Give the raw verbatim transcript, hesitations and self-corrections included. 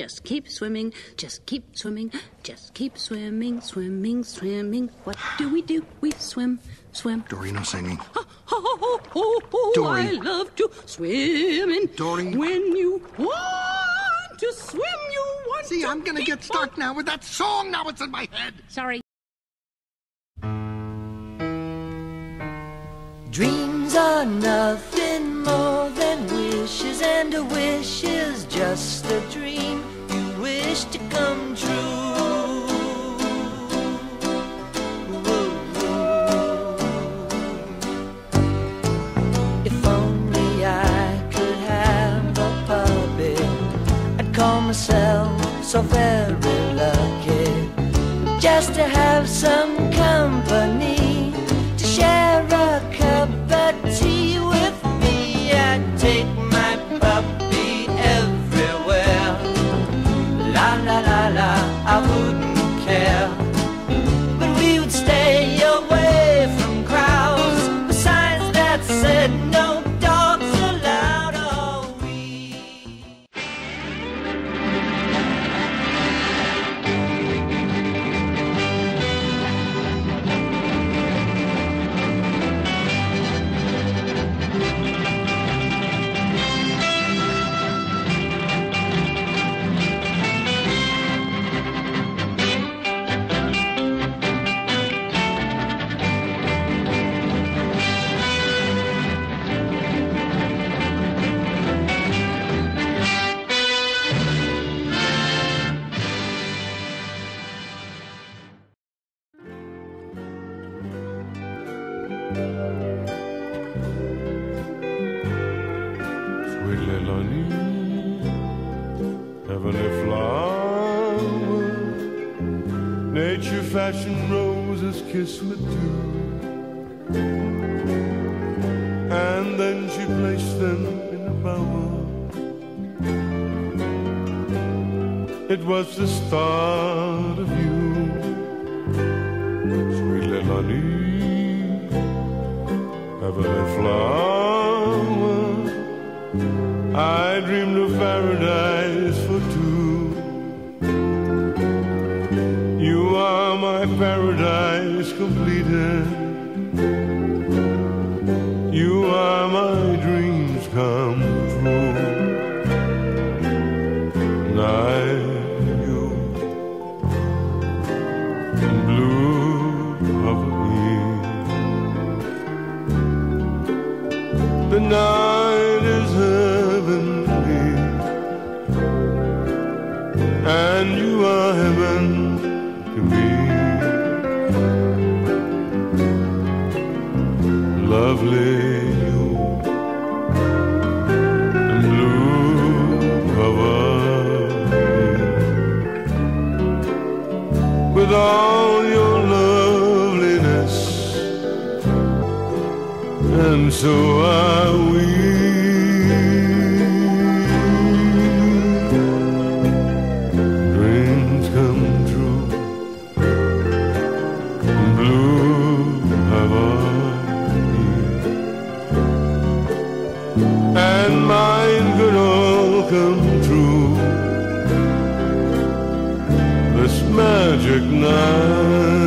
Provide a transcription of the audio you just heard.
just keep swimming, just keep swimming, just keep swimming, swimming, swimming. What do we do? We swim, swim. Dory, no singing. Oh, oh, oh, oh, oh, Dory. I love to swim in. Dory. When you want to swim, you want See, to I'm gonna get stuck on. now with that song. Now it's in my head. Sorry. Dreams are nothing more than wishes, and a wish is just a dream you wish to come true. If only I could have a puppy, I'd call myself so very lucky, just to have some company, to share a cup of tea with me. I'd take my puppy everywhere. La la la la, I wouldn't care. But we would stay away from crowds. Besides that said, no dogs allowed, are we? Sweet little honey, heavenly flower, nature fashioned roses kissed with dew, and then she placed them in a bower. It was the start of you, sweet little honey, heavenly flower. I dreamed of paradise for two. You are my paradise completed. You are my dreams come true. And I and you in blue harmony. The night is heavenly, and you are heaven to me. Lovely you in blue Hawaii, with all your loveliness, and so are we. Dreams come true in blue Hawaii, and mine could all come true this magic night.